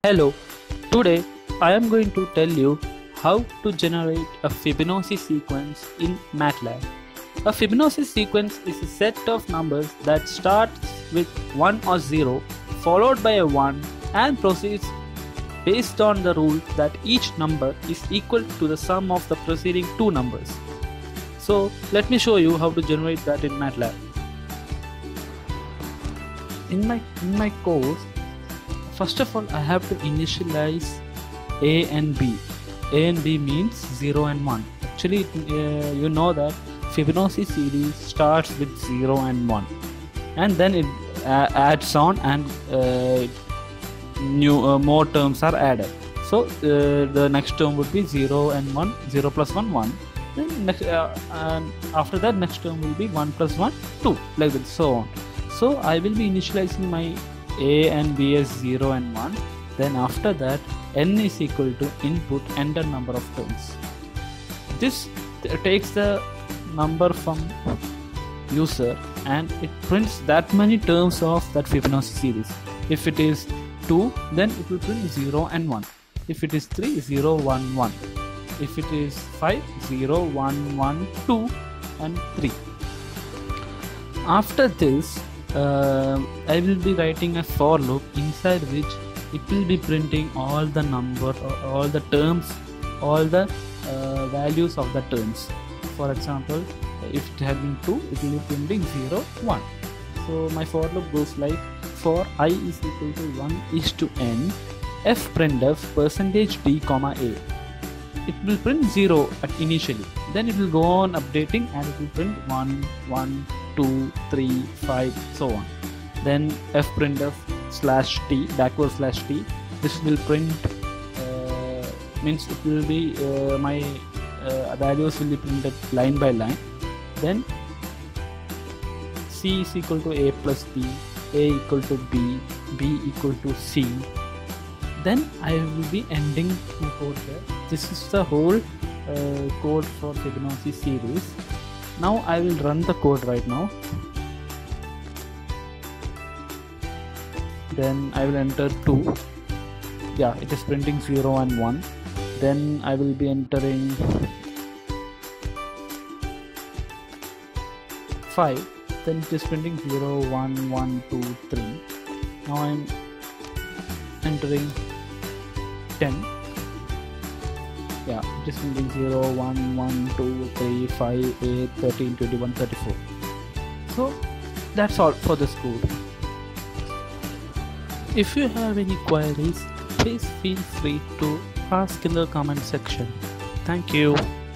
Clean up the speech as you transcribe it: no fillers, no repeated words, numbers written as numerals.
Hello, today I am going to tell you how to generate a Fibonacci sequence in MATLAB. A Fibonacci sequence is a set of numbers that starts with 1 or 0 followed by a 1 and proceeds based on the rule that each number is equal to the sum of the preceding two numbers. So let me show you how to generate that in MATLAB. In my course, first of all, I have to initialize A and B. A and B means 0 and 1. Actually, you know that Fibonacci series starts with 0 and 1, and then it adds on, and more terms are added. So the next term would be 0 and 1, 0 plus 1, 1. Then next, and after that, next term will be 1 plus 1, 2, like that, so on. So I will be initializing my A and B as 0 and 1. Then after that, n is equal to input enter number of terms. This takes the number from user and it prints that many terms of that Fibonacci series. If it is 2, then it will print 0 and 1. If it is 3, 0, 1, 1. If it is 5, 0, 1, 1, 2 and 3. After this, I will be writing a for loop inside which it will be printing all the number, all the terms, all the values of the terms. For example, if it had been 2, it will be printing 0, 1. So my for loop goes like, for I is equal to 1 is to n, f printf %d comma a. It will print 0 initially, then it will go on updating and it will print 1, 1, 2, 3, 5, so on. Then f printf slash t, backward slash t, this will print, means it will be my values will be printed line by line. Then c is equal to a plus b, a equal to b, b equal to c. Then I will be ending my code there. This is the whole code for Fibonacci series. Now I will run the code right now. Then I will enter 2. Yeah, it is printing 0 and 1. Then I will be entering 5. Then it is printing 0, 1, 1, 2, 3. Now I am entering 10. Yeah, it is printing 0, 1, 1, 2, 3, 5, 8, 13, 21, 34. So that's all for this code. If you have any queries, please feel free to ask in the comment section. Thank you.